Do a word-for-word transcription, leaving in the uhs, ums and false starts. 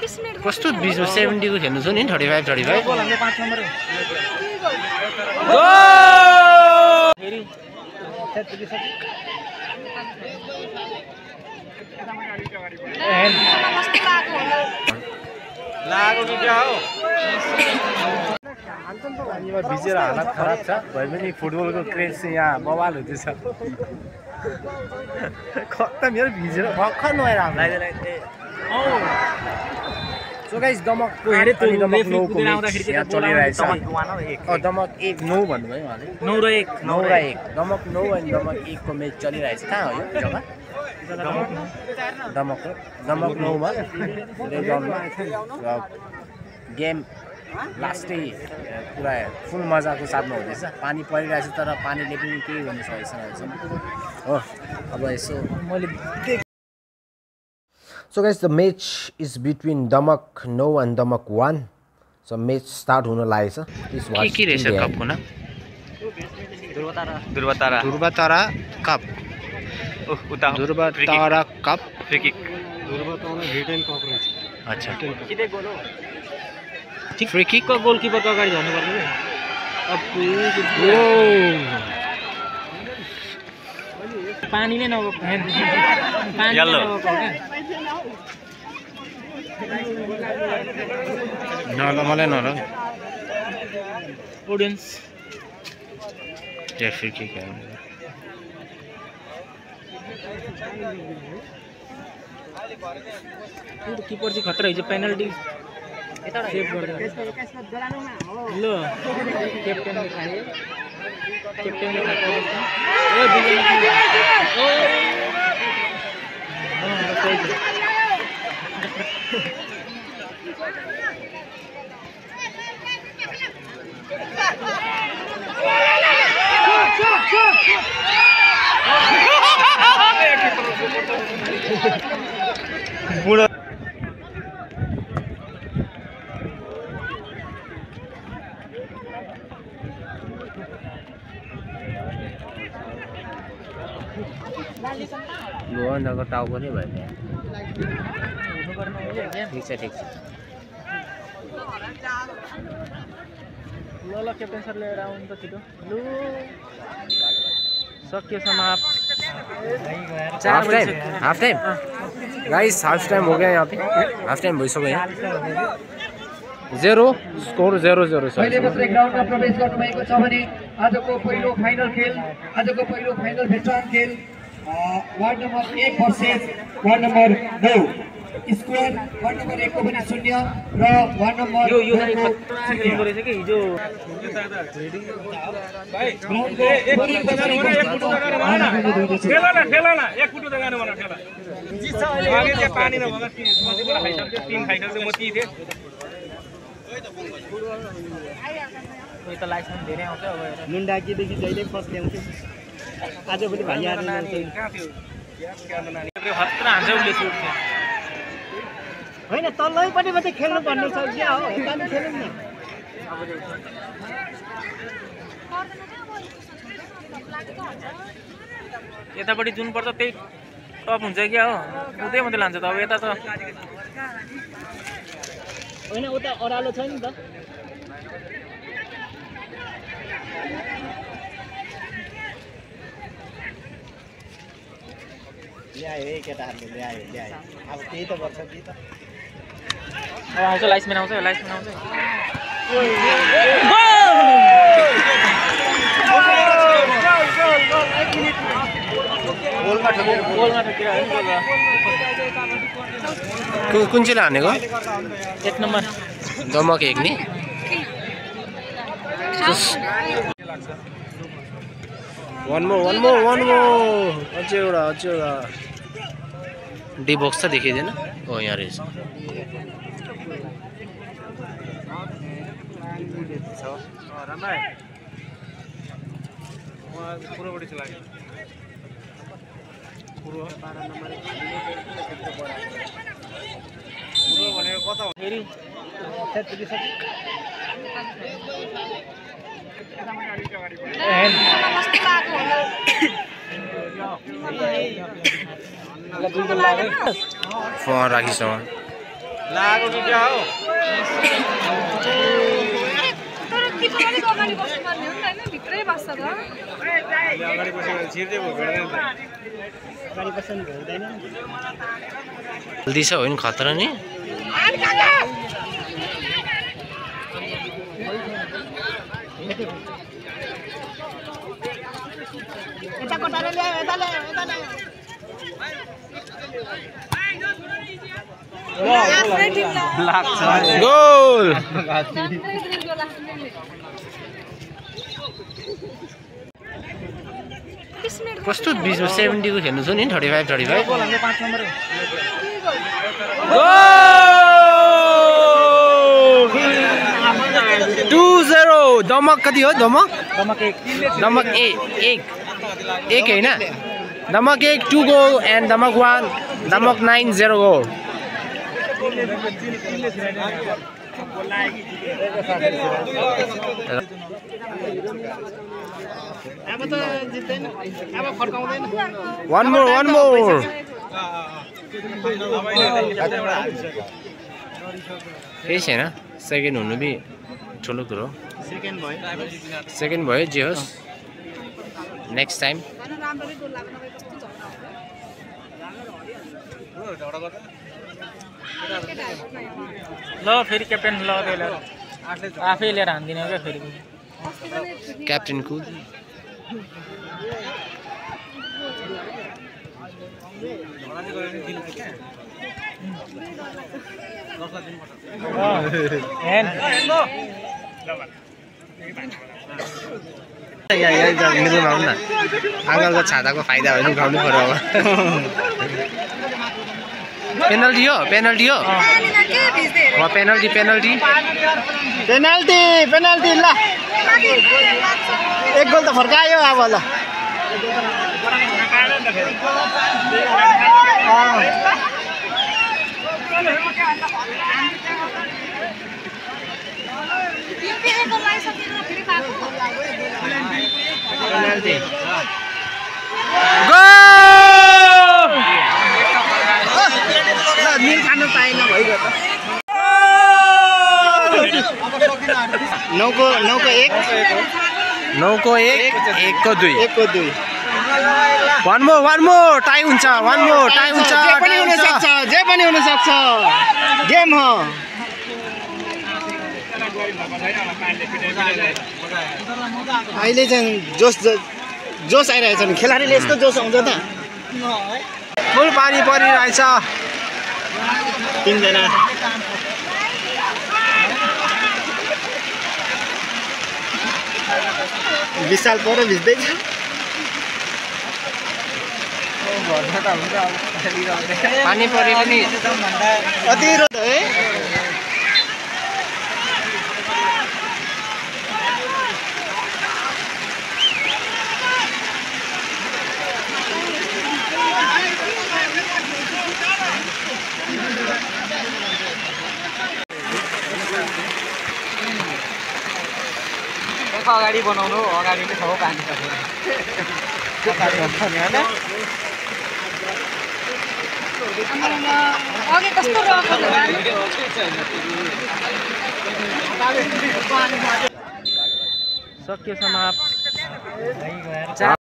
कस्तो बीस सेभेन्टी को खेल्नु छ नि थर्टी फाइभ थर्टी फाइभ भिजेर हालत खराब छ भए पनि फुटबलको क्रेज चाहिँ यहाँ बवाल हुँदैछ खत्तम मेरो भिजेर भर्खर नुहाएर सो गाइस दमकको हेरे त दमक नौ को यहाँ चलिरहेछ अ दमक एक नौ भन्नुभयो उहाँले नौ र एक नौ र एक दमक नौ अनि दमक एक को म्याच चलिरहेछ कहाँ हो यो जग्गा दमक दमक नौ मा रेजनमा र गेम लास्टै पुरा फुल मजाको साथमा हुँदैछ पानी परिरहेछ तर पानीले पनि केही गर्न सकेको छैन हो अब यसो मैले So guys, the match is between Damak no and Damak one. So match start हुन लागेछ. Please watch. के के रहेछ कपको नाम? Durvatara. Durvatara. Durvatara Cup. ओह उता Durvatara Cup. Free kick. Durvatara return cup रहेछ. अच्छा. किते गोल हो? ठीक फ्री किक को गोलकीपर को अगाडि झर्नु पर्छ के? अब पानी नै नभएको पानी नभएको के? नल मलाई नल ऑडियंस रेफरी के क्या तो कीपर चाहिँ खतरा हिजो पेनल्टी सेभ गर्दैन ल क्याप्टेनले खायो क्याप्टेनले खायो ए ओ बुढा लोहनको टाउको नै भयो ठिक छ ठिक छ ल ल क्याप्टेन सर लिएर आउनु त छिटो लु सक्यो समाप्त half time half time guys half time हो गया यहाँ पे हाफ टाइम भइसक्यो यहाँ जेरो स्कोर जेरो जेरो छ अहिले मात्रै ग्राउन्डमा प्रवेश गर्नु भएको छ भने आजको पहिलो फाइनल खेल आजको पहिलो फाइनल भेटरान खेल वार्ड नम्बर एक भर्सेस वार्ड नम्बर नौ स्कोर वार्ड नम्बर एक को पनि शून्य र वार्ड नम्बर यो यो खेल गरेछ के हिजो भाइ एक फुट लगाएर भने एक फुट लगाएर भन खेला न खेला न एक फुट लगाएर भन खेला जित्छ अहिले अघि चाहिँ पानी नभएको मतिबाट खाइसक्यो तीन खाइसक्यो म ती थिए यो त लाइसेन्स धेरै आउँछ अब मुन्डाकीदेखि जहिले फर्स्ट ल्याउँछ आज पनि भाइ यहाँ नानी कहाँ थियो ग्यास गर्न नानी खतरा हान्छ उले सुट थियो हैन तल्लै पनि मात्रै खेल्नु पर्ने छ क्या हो हामी खेलौँ न यतापट्टि जुन पर्छ त्यही टप हुन्छ क्या हो उतै मात्रै लान्छ त अब यता त हैन उता अरालो छ नि त ल्यायो है केटाहरूले ल्यायो ल्यायो अब त्यही त गर्छ कि त अब आउँछ लाइसम्यान आउँछ लाइसम्यान आउँछ गोलमा ठोकेर गोलमा ठोकेर कुन चाहिँ हानेको एक नम्बर दमक एक नि one more one more one more अझै एउटा अझै एउटा डी बक्स त देखिँदैन हो यहाँ रहेछ फेरि फोन राखिसम्म लागो कि क्या हो तर किपर पनि अगाडि बस्नु पर्ने हो नि त हैन भित्रै बस्छ त अगाडि बसेर छिर्दै भयो भेट्दैन त अगाडि बस्नु भ्याउँदैन जल्दी छ होइन खतरा नि यता कोटाले ल्यायो यता ल्यायो यता ल्यायो गोल कस्तो बिचमा सेभेन्टी को खेल्नु छ नि thirty five thirty five two zero Damak कति हो दमक दमक एक दमक ए एक एक होइन दमक एक two goal and Damak one Damak nine zero goal अब त जित्दैन अब फर्काउँदैन वान मोर वान मोर केही छैन सेकेन्ड हुनु पनि ठुलो कुरो सेकेन्ड भयो सेकेन्ड भयो जे होस् नेक्स्ट टाइम ल फेरि क्याप्टेन ल आफै लिएर हान्दिनँ क्या फेरि क्याप्टेन कुद मिल्नु न आँगलको छाताको फाइदा होइन उठाउनु पर्यो अब पेनल्टी हो पेनल्टी हो पेनल्टी पेनल्टी पेनाल्टी पेनाल्टी ल एक गोल त फर्कायो अब ल पेनल्टी मिल खानु पाएन भइगयो त नौको नौको एक नौको एक एकको दुई एकको दुई one more one more time हुन्छ वान मोर टाइम हुन्छ जे पनि हुन सक्छ जे पनि हुन सक्छ गेम हो अहिले चाहिँ जोस जोस आइरहेछ नि खेलाडीले यस्तो जोस आउँछ त फुल पानी परिरहेछ तिनजना विशाल पर भिज्दैछ पानी परे पनि अति रोध है अगाडि बनाउनु अगाडि नै छ पानी अघि कस्तो सक्यो समाप्त